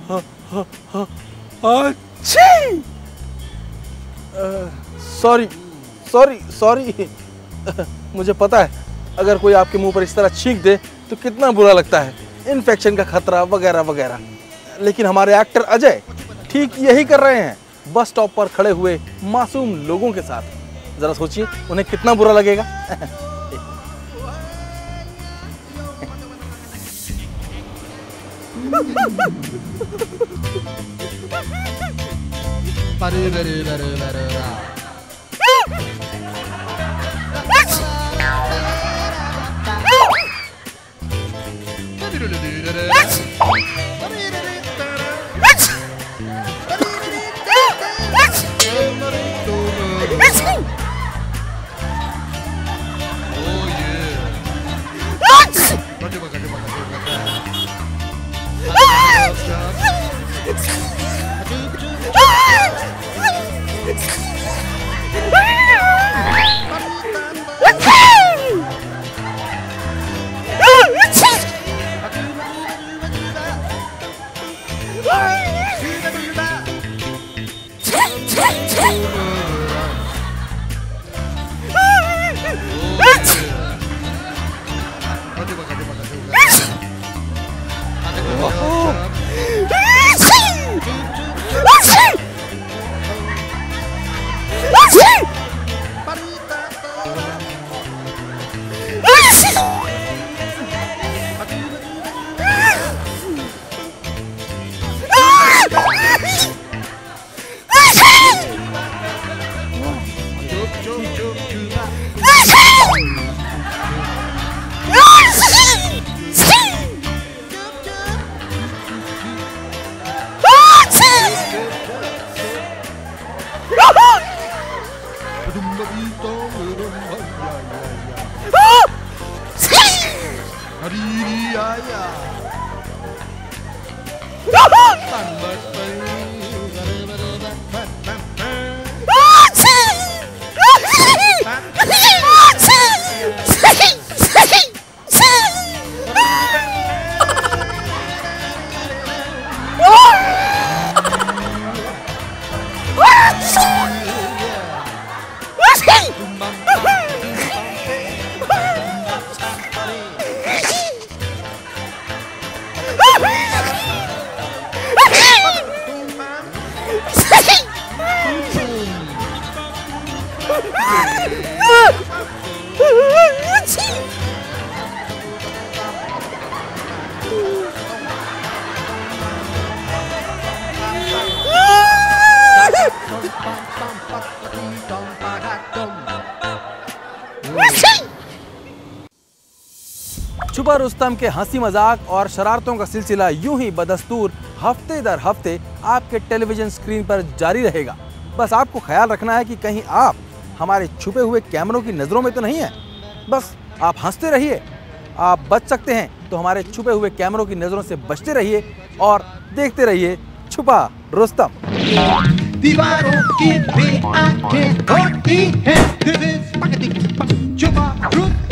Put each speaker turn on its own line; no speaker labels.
अच्छी। Sorry sorry sorry. मुझे पता है अगर कोई आपके मुंह पर इस तरह छींक दे तो कितना बुरा लगता है, इन्फेक्शन का खतरा वगैरह वगैरह। लेकिन हमारे एक्टर अजय ठीक यही कर रहे हैं, बस स्टॉप पर खड़े हुए मासूम लोगों के साथ। जरा सोचिए उन्हें कितना बुरा लगेगा। छुपा रुस्तम के हंसी मजाक और शरारतों का सिलसिला यूं ही बदस्तूर हफ्ते दर हफ्ते आपके टेलीविजन स्क्रीन पर जारी रहेगा। बस आपको ख्याल रखना है कि कहीं आप हमारे छुपे हुए कैमरों की नजरों में तो नहीं है। बस आप हंसते रहिए, आप बच सकते हैं तो हमारे छुपे हुए कैमरों की नजरों से बचते रहिए और देखते रहिए छुपा रुस्तम।
दीवारों की भी आंखें होती हैं, छुपा रुस्तम।